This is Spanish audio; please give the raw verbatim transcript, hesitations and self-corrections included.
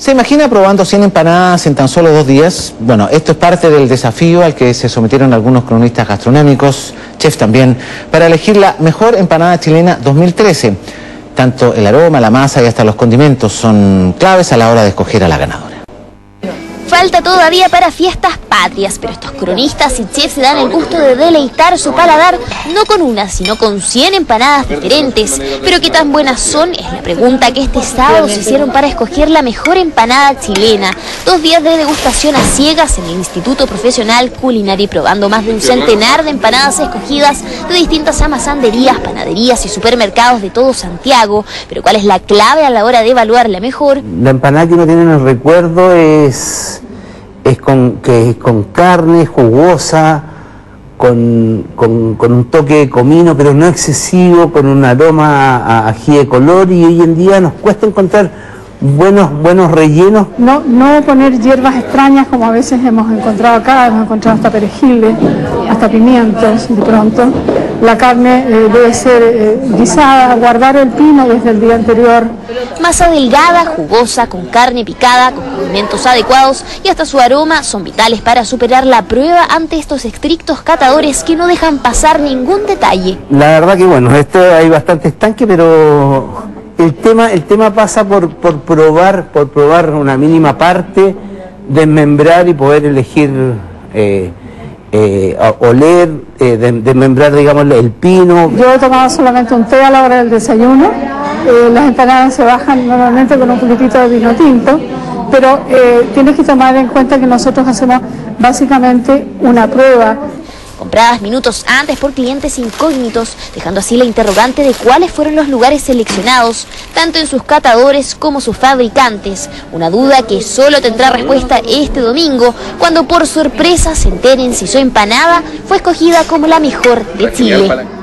¿Se imagina probando cien empanadas en tan solo dos días? Bueno, esto es parte del desafío al que se sometieron algunos cronistas gastronómicos, chefs también, para elegir la mejor empanada chilena dos mil trece. Tanto el aroma, la masa y hasta los condimentos son claves a la hora de escoger a la ganadora. Falta todavía para fiestas patrias, pero estos cronistas y chefs se dan el gusto de deleitar su paladar no con una, sino con cien empanadas diferentes. Pero qué tan buenas son es la pregunta que este sábado se hicieron para escoger la mejor empanada chilena. Dos días de degustación a ciegas en el Instituto Profesional Culinario, probando más de un centenar de empanadas escogidas de distintas amasanderías, panaderías y supermercados de todo Santiago. Pero ¿cuál es la clave a la hora de evaluar la mejor? La empanada que uno tiene en el recuerdo es... es con, que es con carne, jugosa, con, con, con un toque de comino, pero no excesivo, con un aroma a ají de color, y hoy en día nos cuesta encontrar buenos, buenos rellenos. No, no poner hierbas extrañas como a veces hemos encontrado acá, hemos encontrado hasta perejil, hasta pimientos de pronto. La carne eh, debe ser eh, guisada, guardar el pino desde el día anterior. Masa delgada, jugosa, con carne picada, con condimentos adecuados y hasta su aroma son vitales para superar la prueba ante estos estrictos catadores que no dejan pasar ningún detalle. La verdad que bueno, esto hay bastante estanque, pero el tema, el tema pasa por, por probar, por probar una mínima parte, desmembrar y poder elegir, eh, eh, oler, eh, desmembrar, digamos, el pino. Yo he tomado solamente un té a la hora del desayuno. Eh, las empanadas se bajan normalmente con un poquitito de vino tinto, pero eh, tienes que tomar en cuenta que nosotros hacemos básicamente una prueba. Compradas minutos antes por clientes incógnitos, dejando así la interrogante de cuáles fueron los lugares seleccionados, tanto en sus catadores como sus fabricantes. Una duda que solo tendrá respuesta este domingo, cuando por sorpresa se enteren si su empanada fue escogida como la mejor de Chile.